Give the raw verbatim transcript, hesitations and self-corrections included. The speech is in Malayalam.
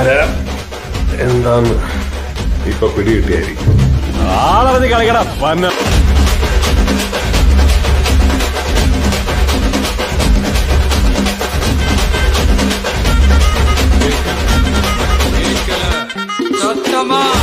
എന്താന്ന് ഇപ്പൊ പിടികിട്ടിയായിരിക്കും. ആളറിഞ്ഞ് കളിക്കടാ പന്ന. Come on!